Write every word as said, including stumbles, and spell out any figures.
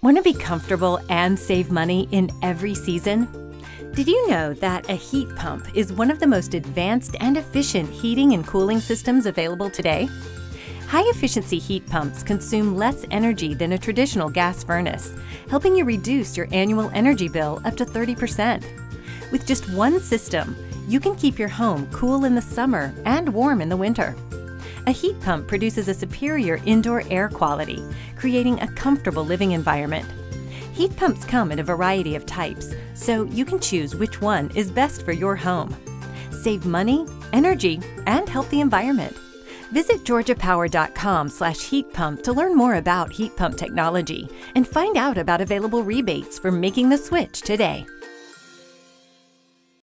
Want to be comfortable and save money in every season? Did you know that a heat pump is one of the most advanced and efficient heating and cooling systems available today? High-efficiency heat pumps consume less energy than a traditional gas furnace, helping you reduce your annual energy bill up to thirty percent. With just one system, you can keep your home cool in the summer and warm in the winter. A heat pump produces a superior indoor air quality, creating a comfortable living environment. Heat pumps come in a variety of types, so you can choose which one is best for your home. Save money, energy, and help the environment. Visit georgia power dot com slash heat pump to learn more about heat pump technology and find out about available rebates for making the switch today.